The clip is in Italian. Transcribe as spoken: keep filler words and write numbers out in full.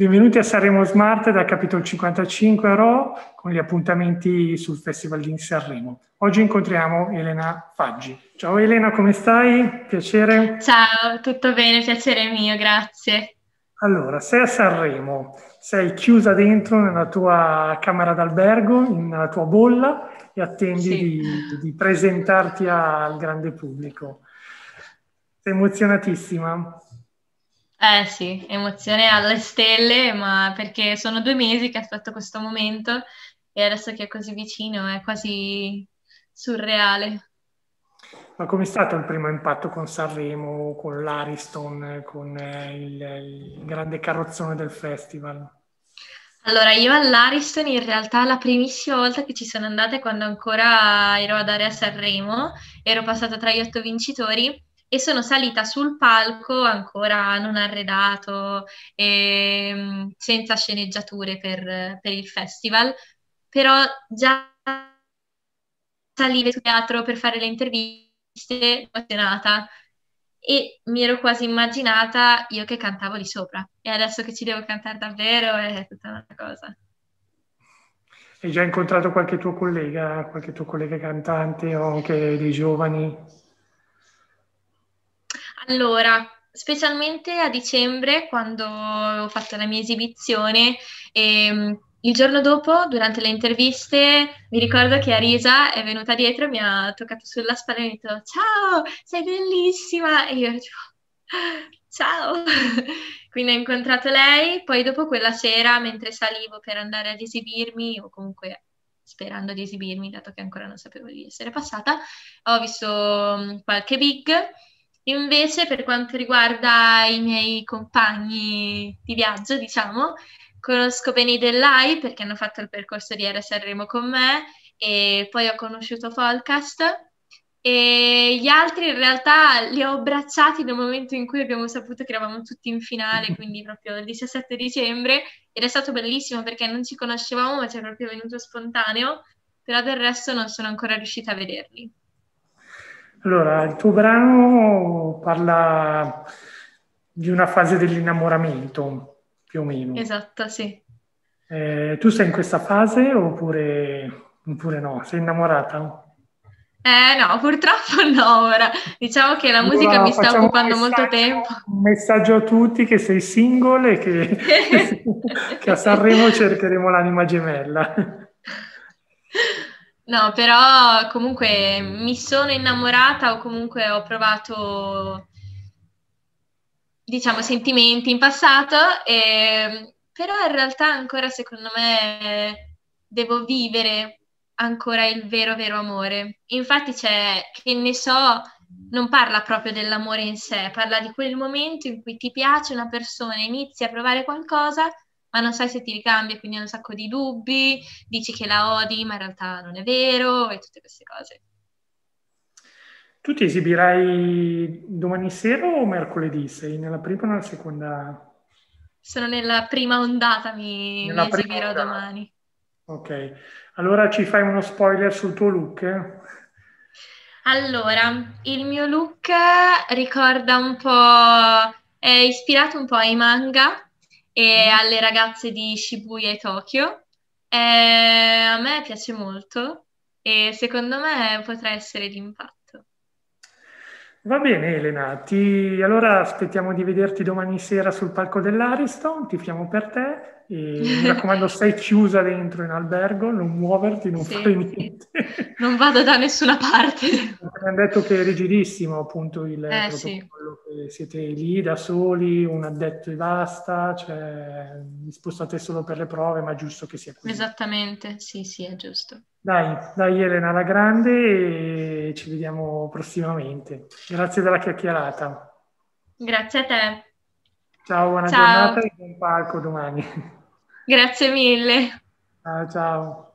Benvenuti a Sanremo Smart da Capitol cinquantacinque Raw con gli appuntamenti sul Festival di Sanremo. Oggi incontriamo Elena Faggi. Ciao Elena, come stai? Piacere. Ciao, tutto bene, piacere mio, grazie. Allora, sei a Sanremo, sei chiusa dentro nella tua camera d'albergo, nella tua bolla e attendi Sì. di, di presentarti al grande pubblico. Sei emozionatissima? Eh sì, emozione alle stelle, ma perché sono due mesi che aspetto questo momento e adesso che è così vicino è quasi surreale. Ma com'è stato il primo impatto con Sanremo, con l'Ariston, con eh, il, il grande carrozzone del festival? Allora, io all'Ariston in realtà la primissima volta che ci sono andata è quando ancora ero ad Area Sanremo, ero passata tra gli otto vincitori e sono salita sul palco ancora non arredato, e, senza sceneggiature per, per il festival, però già salire sul teatro per fare le interviste, emozionata e mi ero quasi immaginata io che cantavo lì sopra e adesso che ci devo cantare davvero è tutta un'altra cosa. Hai già incontrato qualche tuo collega, qualche tuo collega cantante o anche dei giovani? Allora, specialmente a dicembre, quando ho fatto la mia esibizione, ehm, il giorno dopo, durante le interviste, mi ricordo che Arisa è venuta dietro e mi ha toccato sulla spalla e mi ha detto «Ciao, sei bellissima!» E io tipo «Ciao!» Quindi ho incontrato lei, poi dopo quella sera, mentre salivo per andare ad esibirmi, o comunque sperando di esibirmi, dato che ancora non sapevo di essere passata, ho visto mm, qualche big. Invece, per quanto riguarda i miei compagni di viaggio, diciamo, conosco bene i Dell'Ai perché hanno fatto il percorso di Era Sanremo con me e poi ho conosciuto Folcast e gli altri in realtà li ho abbracciati nel momento in cui abbiamo saputo che eravamo tutti in finale, quindi proprio il diciassette dicembre ed è stato bellissimo perché non ci conoscevamo ma ci è proprio venuto spontaneo, però del resto non sono ancora riuscita a vederli. Allora, il tuo brano parla di una fase dell'innamoramento, più o meno. Esatto, sì. Eh, tu sei in questa fase oppure, oppure no? Sei innamorata? Eh no, purtroppo no ora. Diciamo che la musica Allora mi sta facciamo un occupando molto tempo. messaggio, un messaggio a tutti che sei single e che, che a Sanremo cercheremo l'anima gemella. No, però comunque mi sono innamorata o comunque ho provato, diciamo, sentimenti in passato, e- però in realtà ancora secondo me devo vivere ancora il vero vero amore. Infatti c'è, che ne so, non parla proprio dell'amore in sé, parla di quel momento in cui ti piace una persona, inizi a provare qualcosa, ma non sai se ti ricambia, quindi hai un sacco di dubbi, dici che la odi, ma in realtà non è vero, e tutte queste cose. Tu ti esibirai domani sera o mercoledì? Sei nella prima o nella seconda? Sono nella prima ondata, mi, mi Nella prima esibirò ondata. domani. Ok, allora ci fai uno spoiler sul tuo look? Allora, il mio look ricorda un po', è ispirato un po' ai manga e Mm? alle ragazze di Shibuya e Tokyo. Eh, a me piace molto e secondo me potrà essere d'impatto. Va bene Elena, ti... allora aspettiamo di vederti domani sera sul palco dell'Ariston, tifiamo per te e mi raccomando stai chiusa dentro in albergo, non muoverti, non fare Sì, sì. niente. Non vado da nessuna parte. Mi hanno detto che è rigidissimo appunto il Eh sì, protocollo, che siete lì da soli, un addetto e basta, cioè vi spostate solo per le prove, ma è giusto che sia così. esattamente, sì, sì, è giusto. Dai, dai Elena, alla grande e ci vediamo prossimamente. Grazie della chiacchierata. Grazie a te. Ciao, buona Ciao, giornata e buon palco domani. grazie mille. Ciao, ciao.